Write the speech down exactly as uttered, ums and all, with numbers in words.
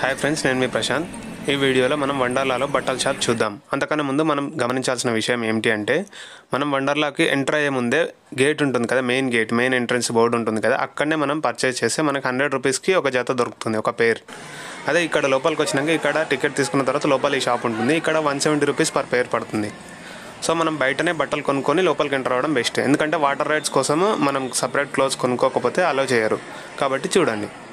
Hi friends, నేను మీ ప్రశాంత్. ఈ వీడియోలో మనం వండర్లాలో బట్టల షాప్ చూద్దాం. అంతకన్నా ముందు మనం గమనించాల్సిన విషయం ఏమిటి అంటే, మనం వండర్లాకి ఎంటర్ అయ్యే ముందే గేట్ ఉంటుంది కదా, main gate, main entrance board ఉంటుంది కదా, అక్కడనే మనం పర్చేస్ చేస్తే మనకు హండ్రెడ్ రూపీస్కి ఒక జత దొరుకుతుంది, ఒక పేర్. అదే ఇక్కడ లోపలికి వచ్చినాక ఇక్కడ టికెట్ తీసుకున్న తర్వాత లోపల ఈ షాప్ ఉంటుంది. ఇక్కడ one seventy rupees per pair పడుతుంది. సో మనం బయటనే బట్టలు కొనుక్కొని లోపలికి ఎంటర్ అవ్వడం బెస్ట్. ఎందుకంటే వాటర్ రైడ్స్ కోసం మనం సపరేట్ క్లోత్స్ కొనుక్కోకపోతే అలో చేయరు. కాబట్టి చూడండి.